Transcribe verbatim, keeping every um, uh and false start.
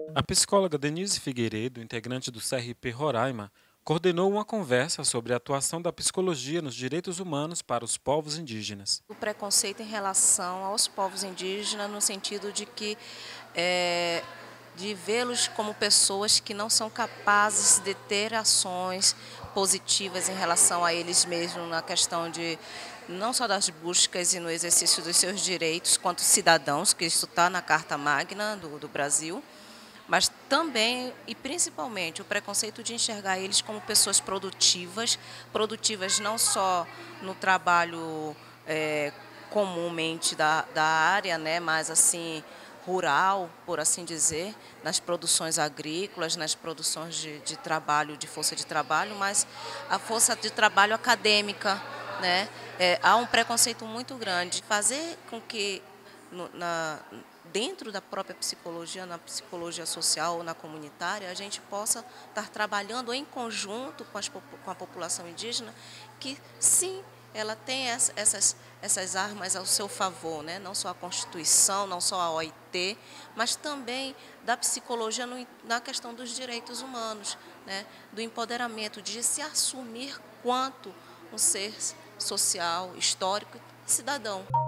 A psicóloga Denise Figueiredo, integrante do C R P Roraima, coordenou uma conversa sobre a atuação da psicologia nos direitos humanos para os povos indígenas. O preconceito em relação aos povos indígenas, no sentido de que eh, de vê-los como pessoas que não são capazes de ter ações positivas em relação a eles mesmos, na questão de não só das buscas e no exercício dos seus direitos quanto cidadãos, que isso está na Carta Magna do, do Brasil, mas também e principalmente o preconceito de enxergar eles como pessoas produtivas, produtivas não só no trabalho é, comumente da, da área, né, mas assim rural, por assim dizer, nas produções agrícolas, nas produções de, de trabalho, de força de trabalho, mas a força de trabalho acadêmica, né? É, há um preconceito muito grande. Fazer com que no, na, dentro da própria psicologia, na psicologia social ou na comunitária, a gente possa estar trabalhando em conjunto com, as, com a população indígena, que sim, ela tem essa, essas, essas armas ao seu favor, né? Não só a Constituição, não só a O I T, mas também da psicologia no, na questão dos direitos humanos, né? Do empoderamento, de se assumir quanto um ser social, histórico e cidadão.